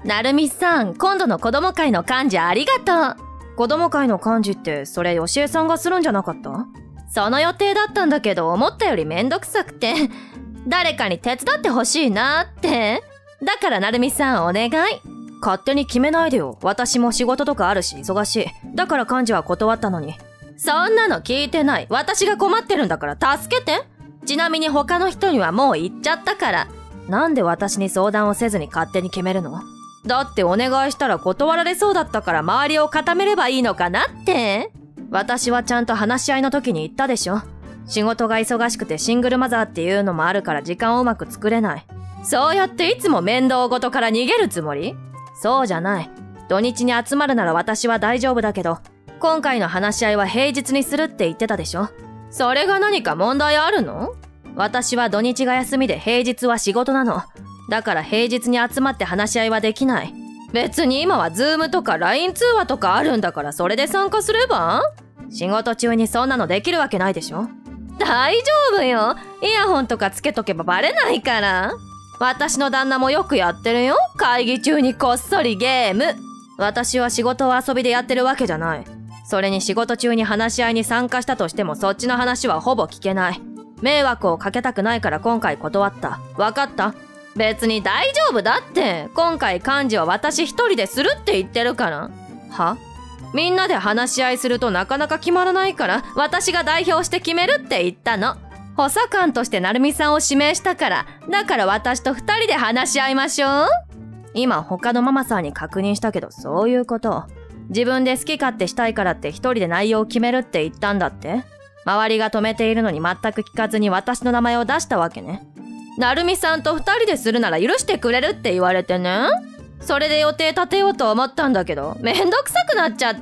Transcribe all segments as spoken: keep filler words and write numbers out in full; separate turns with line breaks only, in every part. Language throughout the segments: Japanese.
なるみさん、今度の子供会の幹事ありがとう。子供会の幹事ってそれよしえさんがするんじゃなかった？その予定だったんだけど思ったよりめんどくさくて誰かに手伝ってほしいなって。だからなるみさんお願い。勝手に決めないでよ。私も仕事とかあるし忙しい。だから幹事は断ったのに。そんなの聞いてない。私が困ってるんだから助けて。ちなみに他の人にはもう言っちゃったから。なんで私に相談をせずに勝手に決めるの？だってお願いしたら断られそうだったから周りを固めればいいのかなって。私はちゃんと話し合いの時に言ったでしょ。仕事が忙しくてシングルマザーっていうのもあるから時間をうまく作れない。そうやっていつも面倒事から逃げるつもり？そうじゃない。土日に集まるなら私は大丈夫だけど、今回の話し合いは平日にするって言ってたでしょ。それが何か問題あるの？私は土日が休みで平日は仕事なの。だから平日に集まって話し合いはできない。別に今はズームとか ライン 通話とかあるんだからそれで参加すれば？仕事中にそんなのできるわけないでしょ。大丈夫よ。イヤホンとかつけとけばバレないから。私の旦那もよくやってるよ。会議中にこっそりゲーム。私は仕事を遊びでやってるわけじゃない。それに仕事中に話し合いに参加したとしてもそっちの話はほぼ聞けない。迷惑をかけたくないから今回断った。わかった？別に大丈夫だって。今回幹事は私一人でするって言ってるから。は？みんなで話し合いするとなかなか決まらないから私が代表して決めるって言ったの。補佐官としてなるみさんを指名したから。だから私と二人で話し合いましょう。今他のママさんに確認したけどそういうこと。自分で好き勝手したいからって一人で内容を決めるって言ったんだって。周りが止めているのに全く聞かずに私の名前を出したわけね。なるみさんと二人でするなら許してくれるって言われてね。それで予定立てようと思ったんだけどめんどくさくなっちゃって。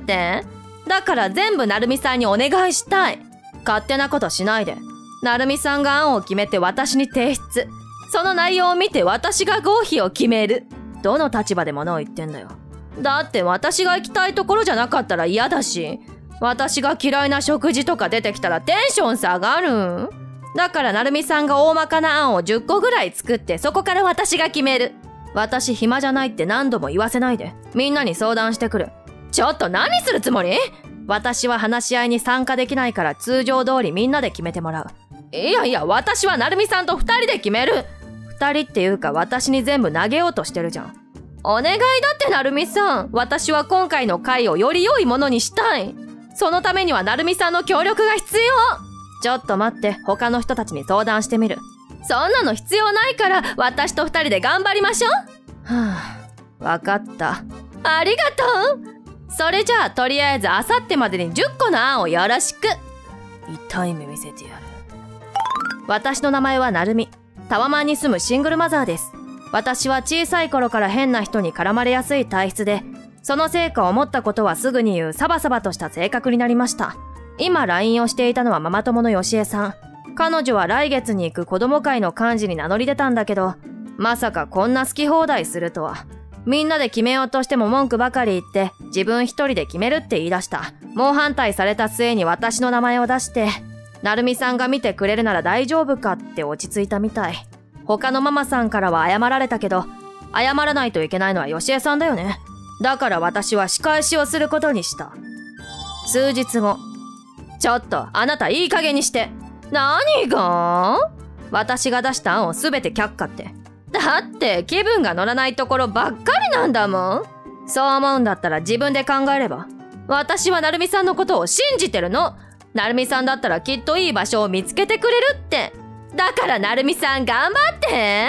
だから全部なるみさんにお願いしたい。勝手なことしないで。なるみさんが案を決めて私に提出。その内容を見て私が合否を決める。どの立場で物を言ってんだよ。だって私が行きたいところじゃなかったら嫌だし、私が嫌いな食事とか出てきたらテンション下がる。だからなるみさんが大まかな案をじゅっこぐらい作ってそこから私が決める。私暇じゃないって何度も言わせないで。みんなに相談してくる。ちょっと何するつもり？私は話し合いに参加できないから通常通りみんなで決めてもらう。いやいや、私はなるみさんと二人で決める。二人っていうか私に全部投げようとしてるじゃん。お願いだってなるみさん。私は今回の会をより良いものにしたい。そのためにはなるみさんの協力が必要。ちょっと待って、他の人たちに相談してみる。そんなの必要ないから私と二人で頑張りましょう。はあ、わかった。ありがとう。それじゃあとりあえずあさってまでにじゅっこの案をよろしく。痛い目見せてやる。私の名前はなるみ。タワマンに住むシングルマザーです。私は小さい頃から変な人に絡まれやすい体質で、その成果を持ったことはすぐに言うサバサバとした性格になりました。今 ライン をしていたのはママ友のよしえさん。彼女は来月に行く子供会の幹事に名乗り出たんだけど、まさかこんな好き放題するとは。みんなで決めようとしても文句ばかり言って自分一人で決めるって言い出した。猛反対された末に私の名前を出して、なるみさんが見てくれるなら大丈夫かって落ち着いたみたい。他のママさんからは謝られたけど、謝らないといけないのはよしえさんだよね。だから私は仕返しをすることにした。数日後。ちょっとあなたいい加減にして。何が？私が出した案をすべて却下って。だって気分が乗らないところばっかりなんだもん。そう思うんだったら自分で考えれば。私はなるみさんのことを信じてるの。なるみさんだったらきっといい場所を見つけてくれるって。だからなるみさん頑張って。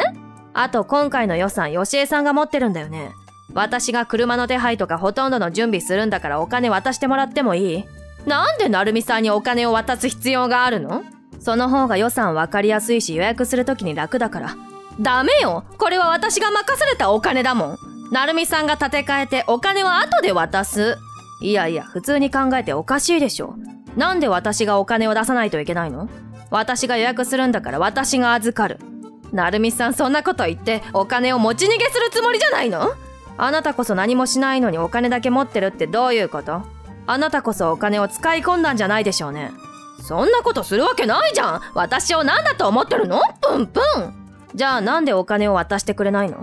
あと今回の予算よしえさんが持ってるんだよね。私が車の手配とかほとんどの準備するんだからお金渡してもらってもいい？なんでなるみさんにお金を渡す必要があるの？その方が予算わかりやすいし予約するときに楽だから。ダメよ。これは私が任されたお金だもん。なるみさんが立て替えてお金は後で渡す。いやいや、普通に考えておかしいでしょ。なんで私がお金を出さないといけないの？私が予約するんだから私が預かる。なるみさんそんなこと言ってお金を持ち逃げするつもりじゃないの？あなたこそ何もしないのにお金だけ持ってるってどういうこと？あなたこそお金を使い込んだんじゃないでしょうね。そんなことするわけないじゃん。私を何だと思ってるの？プンプン。じゃあなんでお金を渡してくれないの？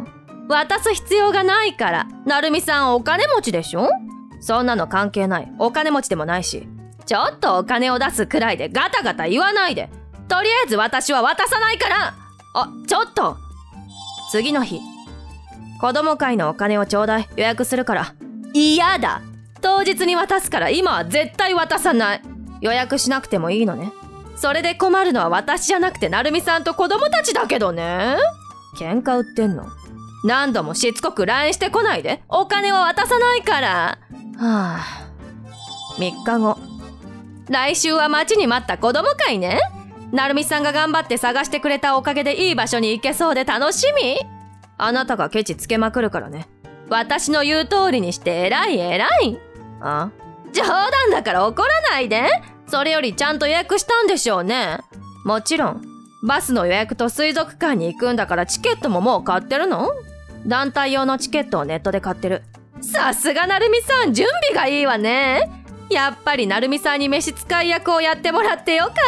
渡す必要がないから。成美さんお金持ちでしょ？そんなの関係ない。お金持ちでもないし。ちょっとお金を出すくらいでガタガタ言わないで。とりあえず私は渡さないから。あ、ちょっと。次の日。子供会のお金をちょうだい。予約するから。嫌だ。当日に渡すから今は絶対渡さない。予約しなくてもいいのね。それで困るのは私じゃなくて成美さんと子供たちだけどね。喧嘩売ってんの？何度もしつこく ライン してこないで。お金は渡さないから。はあ。みっかご。来週は待ちに待った子供会ね。成美さんが頑張って探してくれたおかげでいい場所に行けそうで楽しみ。あなたがケチつけまくるからね。私の言う通りにして偉い偉い。あ？冗談だから怒らないで。それよりちゃんと予約したんでしょうね。もちろん。バスの予約と水族館に行くんだからチケットももう買ってるの？団体用のチケットをネットで買ってる。さすが成美さん、準備がいいわね。やっぱり成美さんに召使い役をやってもらってよかった。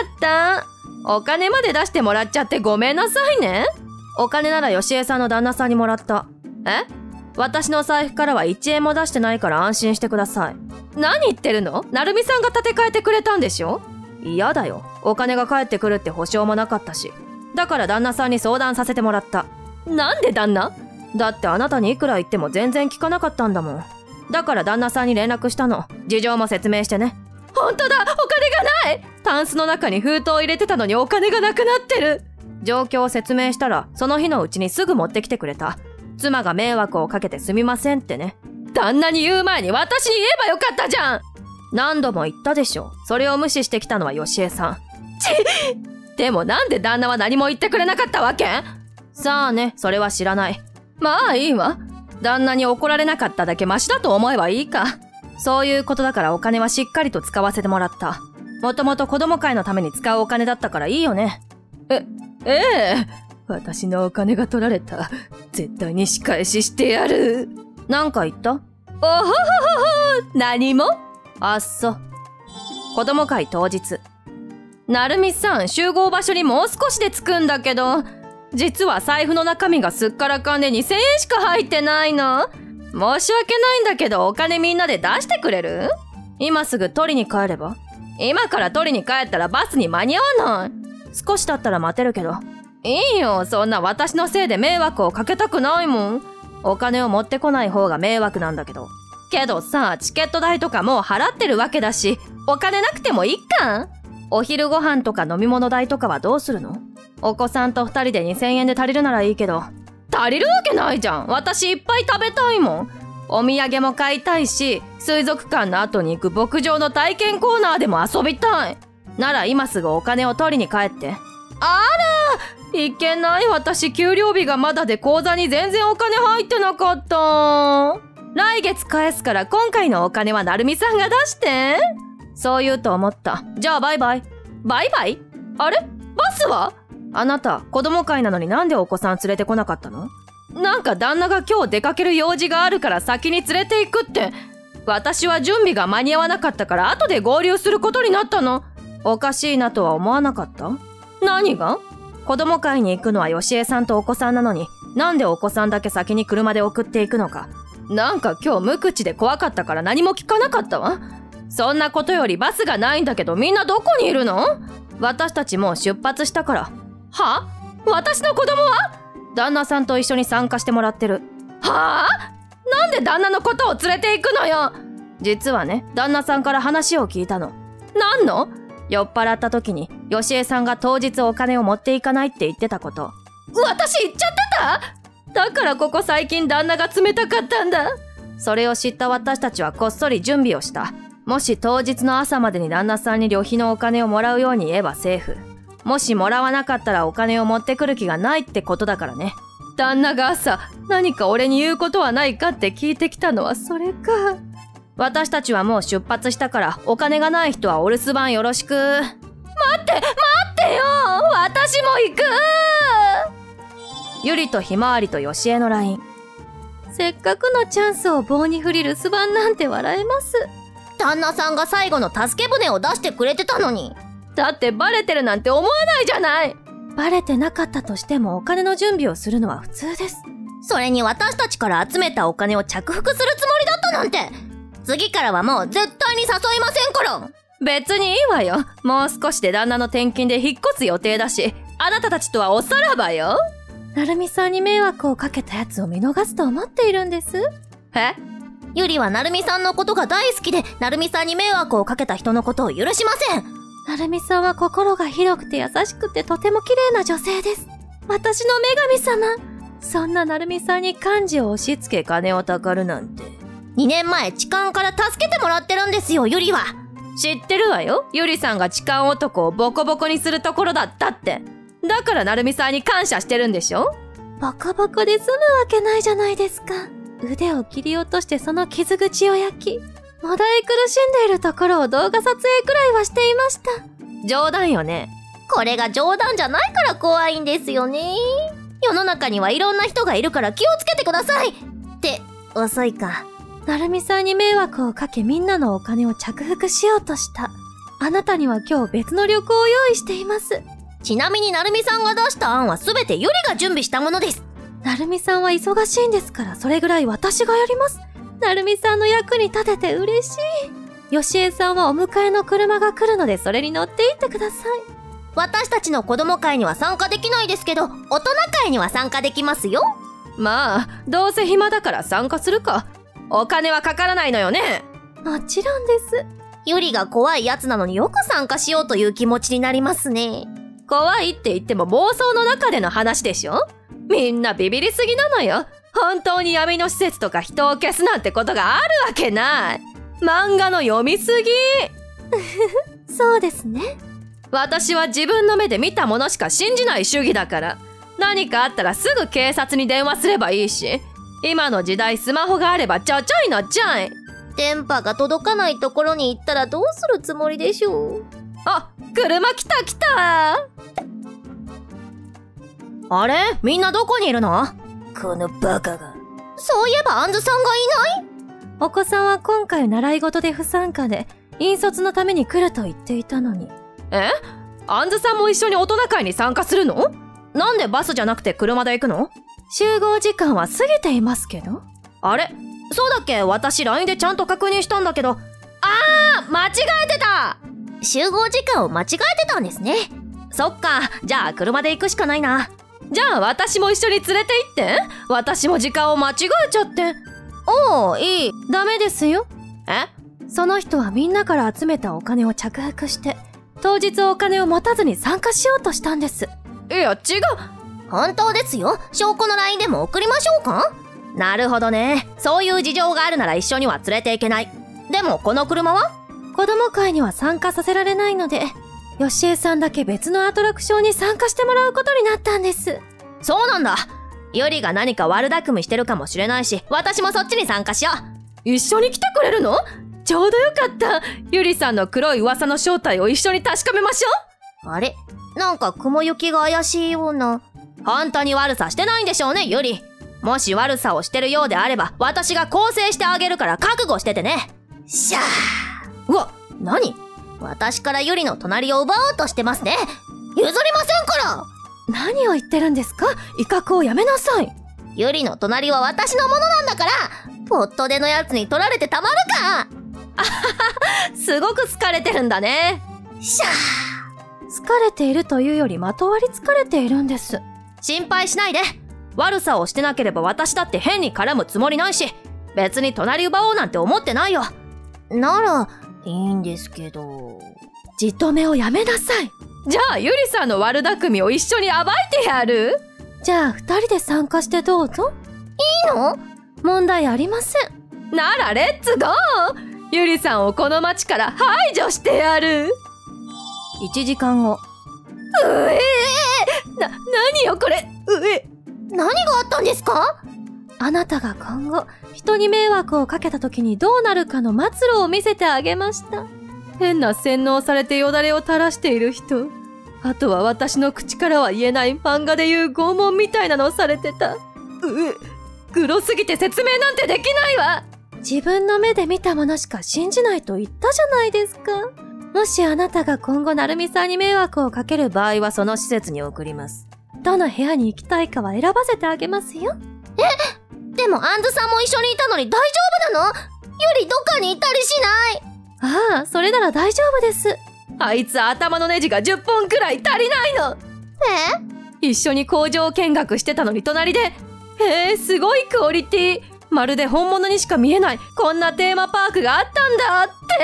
お金まで出してもらっちゃってごめんなさいね。お金ならよしえさんの旦那さんにもらった。え？私の財布からはいちえんも出してないから安心してください。何言ってるの？成美さんが立て替えてくれたんでしょ？嫌だよ。お金が返ってくるって保証もなかったし。だから旦那さんに相談させてもらった。なんで旦那？だってあなたにいくら言っても全然聞かなかったんだもん。だから旦那さんに連絡したの。事情も説明してね。本当だ！お金がない！タンスの中に封筒を入れてたのにお金がなくなってる。状況を説明したらその日のうちにすぐ持ってきてくれた。妻が迷惑をかけてすみませんってね。旦那に言う前に私に言えばよかったじゃん。何度も言ったでしょ。それを無視してきたのはよしえさん。ちでもなんで旦那は何も言ってくれなかったわけ？さあね、それは知らない。まあいいわ。旦那に怒られなかっただけマシだと思えばいいか。そういうことだからお金はしっかりと使わせてもらった。もともと子供会のために使うお金だったからいいよね。え、ええ。私のお金が取られた。絶対に仕返ししてやる。なんか言った？おほほほほ。何も？あっそ。子供会当日。成美さん、集合場所にもう少しで着くんだけど、実は財布の中身がすっからかんでにせんえんしか入ってないの。申し訳ないんだけどお金みんなで出してくれる？今すぐ取りに帰れば？今から取りに帰ったらバスに間に合わない。少し経ったら待てるけど。いいよ、そんな私のせいで迷惑をかけたくないもん。お金を持ってこない方が迷惑なんだけど。けどさ、チケット代とかもう払ってるわけだし、お金なくてもいいか？お昼ご飯とか飲み物代とかはどうするの？お子さんとふたりでにせんえんで足りるならいいけど。足りるわけないじゃん。私いっぱい食べたいもん。お土産も買いたいし、水族館の後に行く牧場の体験コーナーでも遊びたい。なら今すぐお金を取りに帰って。あら、いけない。私給料日がまだで口座に全然お金入ってなかった。来月返すから今回のお金は成美さんが出して。そう言うと思った。じゃあバイバイ。バイバイ？あれ？バスは？あなた、子供会なのになんでお子さん連れてこなかったの？なんか旦那が今日出かける用事があるから先に連れて行くって。私は準備が間に合わなかったから後で合流することになったの。おかしいなとは思わなかった？何が？子供会に行くのはよしえさんとお子さんなのに、なんでお子さんだけ先に車で送っていくのか。なんか今日無口で怖かったから何も聞かなかったわ。そんなことよりバスがないんだけどみんなどこにいるの？私たちもう出発したから。は？私の子供は？旦那さんと一緒に参加してもらってる。はあ？なんで旦那のことを連れて行くのよ。実はね、旦那さんから話を聞いたの。何の？酔っ払った時によしえさんが当日お金を持っていかないって言ってたこと。私言っちゃってた？だからここ最近旦那が冷たかったんだ。それを知った私たちはこっそり準備をした。もし当日の朝までに旦那さんに旅費のお金をもらうように言えばセーフ。もしもらわなかったらお金を持ってくる気がないってことだからね。旦那が朝何か俺に言うことはないかって聞いてきたのはそれか。私たちはもう出発したからお金がない人はお留守番よろしく。待って待ってよ、私も行く。ゆりとひまわりとよしえの ライン。 せっかくのチャンスを棒に振り留守番なんて笑えます。
旦那さんが最後の助け舟を出してくれてたのに。
だってバレてるなんて思わないじゃない。バレてなかったとしてもお金の準備をするのは普通です。
それに私たちから集めたお金を着服するつもりだったなんて。次からはもう絶対に誘いませんから。
別にいいわよ。もう少しで旦那の転勤で引っ越す予定だし、あなたたちとはおさらばよ。
なるみさんに迷惑をかけたやつを見逃すと思っているんです。
え？
ゆりはなるみさんのことが大好きで、なるみさんに迷惑をかけた人のことを許しません。
なるみさんは心が広くて優しくてとても綺麗な女性です。私の女神様。そんななるみさんに幹事を押し付け金をたかるなんて。
にねんまえ痴漢から助けてもらってるんですよ、ゆりは。
知ってるわよ。ゆりさんが痴漢男をボコボコにするところだったって。だからなるみさんに感謝してるんでしょ？
ボコボコで済むわけないじゃないですか。腕を切り落としてその傷口を焼き、もだえ苦しんでいるところを動画撮影くらいはしていました。
冗談よね。
これが冗談じゃないから怖いんですよね。世の中にはいろんな人がいるから気をつけてください。って、遅いか。
なるみさんに迷惑をかけみんなのお金を着服しようとした。あなたには今日別の旅行を用意しています。
ちなみになるみさんが出した案はすべてゆりが準備したものです。
なるみさんは忙しいんですから、それぐらい私がやります。なるみさんの役に立てて嬉しい。よしえさんはお迎えの車が来るのでそれに乗っていってください。
私たちの子供会には参加できないですけど、大人会には参加できますよ。
まあ、どうせ暇だから参加するか。お金はかからないのよね。
もちろんです。
ゆりが怖いやつなのによく参加しようという気持ちになりますね。
怖いって言っても妄想の中での話でしょ？みんなビビりすぎなのよ。本当に闇の施設とか人を消すなんてことがあるわけない。漫画の読みすぎ。
そうですね。
私は自分の目で見たものしか信じない主義だから。何かあったらすぐ警察に電話すればいいし、今の時代スマホがあればちゃちゃいなっちゃい。
電波が届かないところに行ったらどうするつもりでしょう。
あ、車来た来た。
あれ？みんなどこにいるの？
このバカが。
そういえばアンズさんがいない？
お子さんは今回習い事で不参加で、引率のために来ると言っていたのに。
え？アンズさんも一緒に大人会に参加するの？なんでバスじゃなくて車で行くの？
集合時間は過ぎていますけど。
あれ？そうだっけ？私 ライン でちゃんと確認したんだけど。あー！間違えてた！
集合時間を間違えてたんですね。
そっか。じゃあ車で行くしかないな。じゃあ私も一緒に連れて行って。私も時間を間違えちゃって。
おー、いい。
ダメですよ。
え？
その人はみんなから集めたお金を着服して、当日お金を持たずに参加しようとしたんです。
いや、違う。
本当ですよ。証拠の ライン でも送りましょうか？
なるほどね。そういう事情があるなら一緒には連れて行けない。でもこの車は？
子供会には参加させられないので、よしえさんだけ別のアトラクションに参加してもらうことになったんです。
そうなんだ。ゆりが何か悪巧みしてるかもしれないし、私もそっちに参加しよう。一緒に来てくれるの？ちょうどよかった。ゆりさんの黒い噂の正体を一緒に確かめましょ
う。あれ？なんか雲行きが怪しいような。
本当に悪さしてないんでしょうね、ゆり。もし悪さをしてるようであれば、私が更生してあげるから覚悟しててね。
しゃ
ー。うわ、何？
私からゆりの隣を奪おうとしてますね。譲りませんから。
何を言ってるんですか？威嚇をやめなさい。
ゆりの隣は私のものなんだから、ポットでのやつに取られてたまるか。
あはは、すごく好かれてるんだね。
しゃ
ー。疲れているというよりまとわりつかれているんです。
心配しないで。悪さをしてなければ私だって変に絡むつもりないし、別に隣奪おうなんて思ってないよ。
ならいいんですけど。
じ止めをやめなさい。
じゃあゆりさんの悪巧みを一緒に暴いてやる。
じゃあ二人で参加してどうぞ。
いいの？
問題ありませ
ん。ならレッツゴー。ゆりさんをこの町から排除してやる。
一時間後。
うえー、な、何よこれ。うえ。
何があったんですか？
あなたが今後人に迷惑をかけた時にどうなるかの末路を見せてあげました。
変な洗脳されてよだれを垂らしている人。あとは私の口からは言えない漫画でいう拷問みたいなのをされてた。うえ、グロすぎて説明なんてできないわ。
自分の目で見たものしか信じないと言ったじゃないですか。もしあなたが今後なるみさんに迷惑をかける場合はその施設に送ります。どの部屋に行きたいかは選ばせてあげますよ。
え、でもアンズさんも一緒にいたのに大丈夫なの？ユリどっかにいたりしない？
ああ、それなら大丈夫です。
あいつ頭のネジがじゅっぽんくらい足りないの。
え？
一緒に工場見学してたのに隣で、へえ、すごいクオリティ。まるで本物にしか見えない、こんなテーマパークがあったんだって。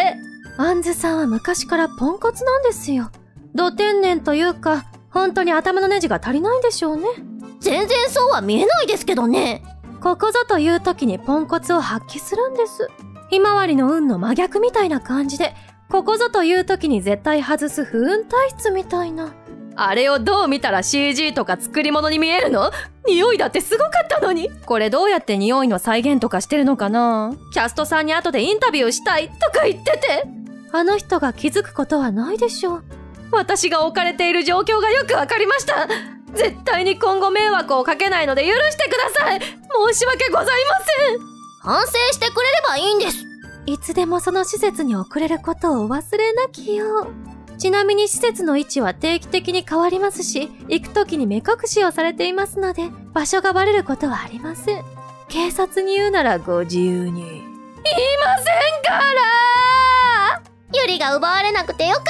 アンズさんは昔からポンコツなんですよ。ど天然というか、本当に頭のネジが足りないんでしょうね。
全然そうは見えないですけどね。
ここぞという時にポンコツを発揮するんです。ひまわりの運の真逆みたいな感じで、ここぞという時に絶対外す不運体質みたいな。
あれをどう見たら シージー とか作り物に見えるの？匂いだってすごかったのに。これどうやって匂いの再現とかしてるのかな？キャストさんに後でインタビューしたいとか言ってて。
あの人が気づくことはないでしょう。
私が置かれている状況がよくわかりました。絶対に今後迷惑をかけないので許してください。申し訳ございません。
反省してくれればいいんです。
いつでもその施設に送れることをお忘れなきよう。ちなみに施設の位置は定期的に変わりますし、行く時に目隠しをされていますので、場所がバレることはありません。警察に言うならご自由に。言い
ませんから。
ユリが奪われなくてよかった。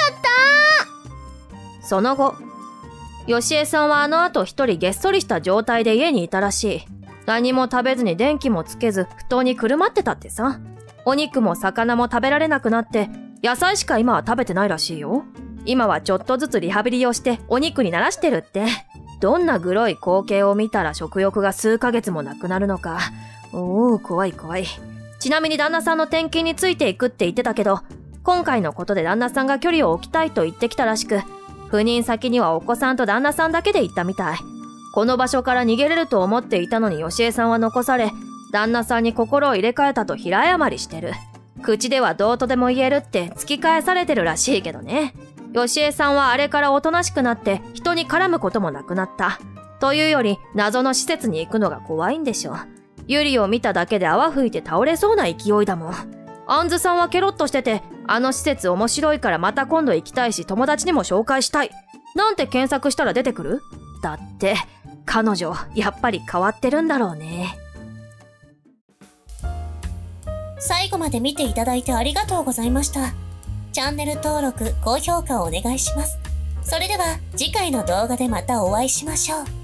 その後、ヨシエさんはあの後一人げっそりした状態で家にいたらしい。何も食べずに電気もつけず布団にくるまってたってさ。お肉も魚も食べられなくなって、野菜しか今は食べてないらしいよ。今はちょっとずつリハビリをしてお肉に慣らしてるって。どんなグロい光景を見たら食欲が数ヶ月もなくなるのか。おお、怖い怖い。ちなみに旦那さんの転勤についていくって言ってたけど、今回のことで旦那さんが距離を置きたいと言ってきたらしく、赴任先にはお子さんと旦那さんだけで行ったみたい。この場所から逃げれると思っていたのにヨシエさんは残され、旦那さんに心を入れ替えたと平謝りしてる。口ではどうとでも言えるって突き返されてるらしいけどね。ヨシエさんはあれからおとなしくなって人に絡むこともなくなった。というより謎の施設に行くのが怖いんでしょ。ユリを見ただけで泡吹いて倒れそうな勢いだもん。アンズさんはケロッとしてて、あの施設面白いからまた今度行きたいし友達にも紹介したい。なんて検索したら出てくる？だって、彼女、やっぱり変わってるんだろうね。
最後まで見ていただいてありがとうございました。チャンネル登録、高評価をお願いします。それでは次回の動画でまたお会いしましょう。